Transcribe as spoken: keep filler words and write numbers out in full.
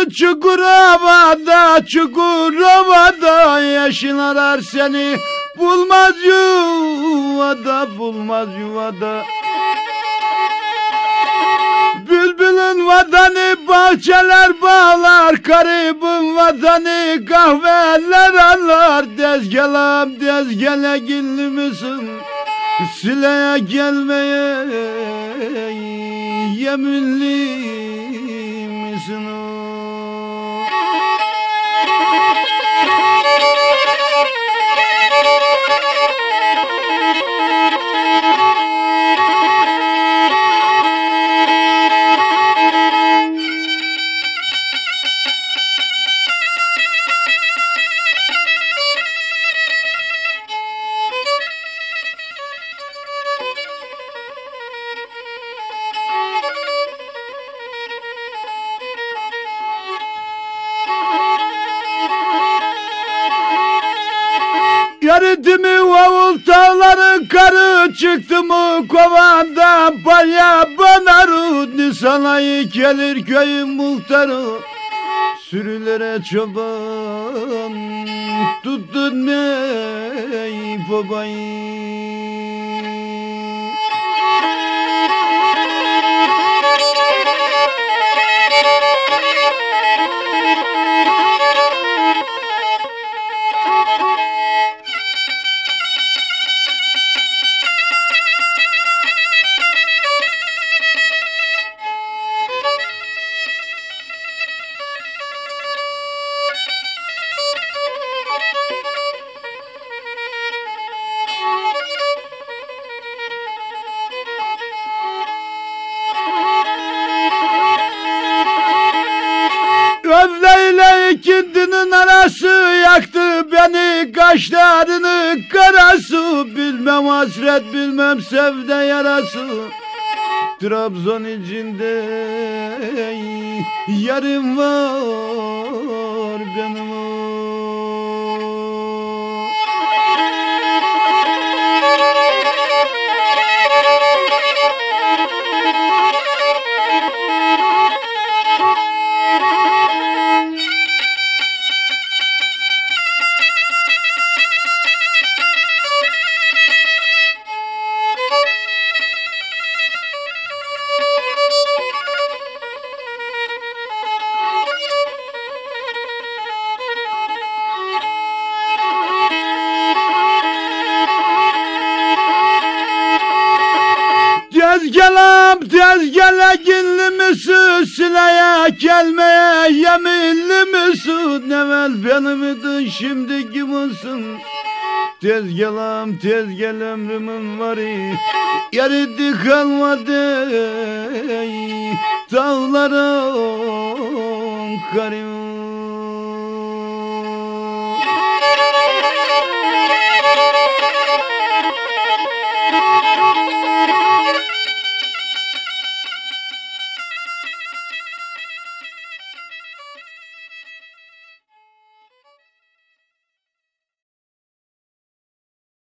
Çukurova'da, Çukurova'da yaşın arar seni. Bulmaz yuvada, bulmaz yuvada. Bülbülün vatanı bahçeler bağlar, garibin vatanı kahveler anlar. Dezgelam dezgele gilli misin? Sileye gelmeye yeminli misin o? Yarıdı mı avul tağların karı, çıktı mı kovandan balya banarı. Nisan ayı gelir köyün muhtarı, sürülere çoban tuttun ey babayı. Öfleyle ikindinin arası, yaktı beni kaşlarını karası. Bilmem hasret, bilmem sevde yarası. Trabzon içinde yarım var benim o. Tezgelam tezgele ginli misin? Sileye gelmeye yeminli misin? Evvel benim idin, şimdi kiminsin? Tezgelam tezgel ömrümün varı, yeridi kalmadı dağların karı.